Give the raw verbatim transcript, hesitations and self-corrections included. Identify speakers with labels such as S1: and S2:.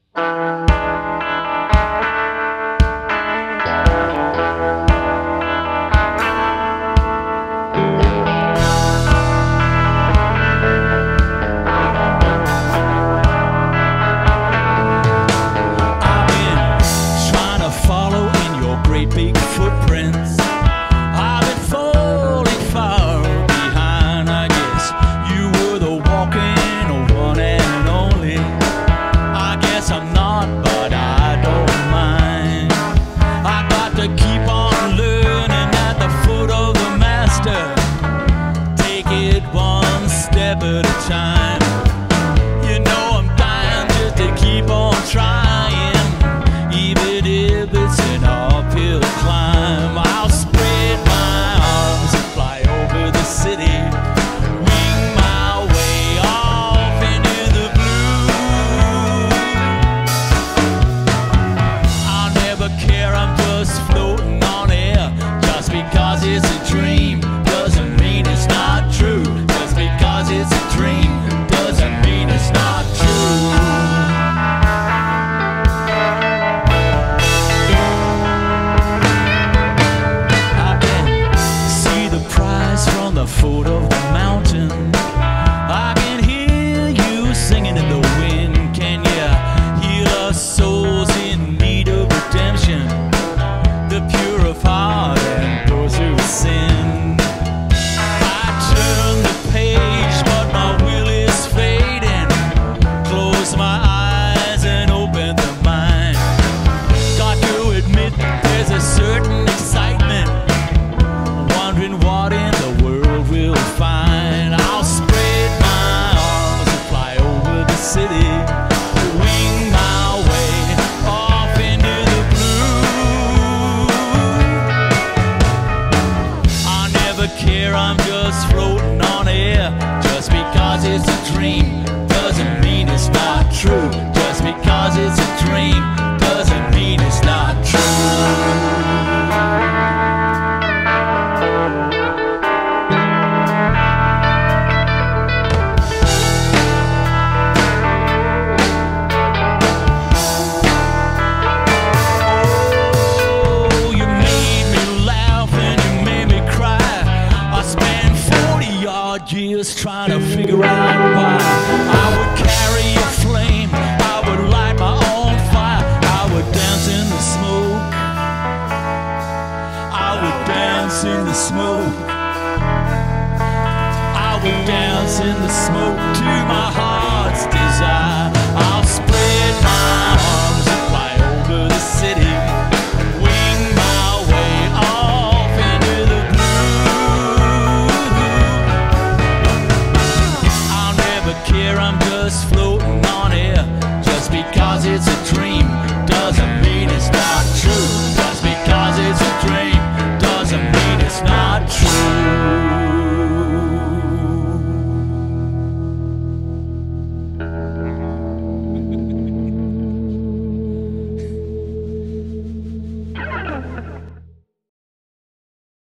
S1: At a time, you know I'm dying just to keep on trying, even if it's an uphill climb. I'll spread my arms and fly over the city, wing my way off into the blue. I'll never care, I'm just floating on air. Just because it's a dream doesn't mean it's not true. Just because it's a dream doesn't mean it's not true. I can see the prize from the foot of the mountain. I can hear you singing in the wind. Can you heal us souls in need of redemption? The pure of heart and those who sin. I'm just floating on air. Just because it's a dream doesn't mean it's not true. Just because it's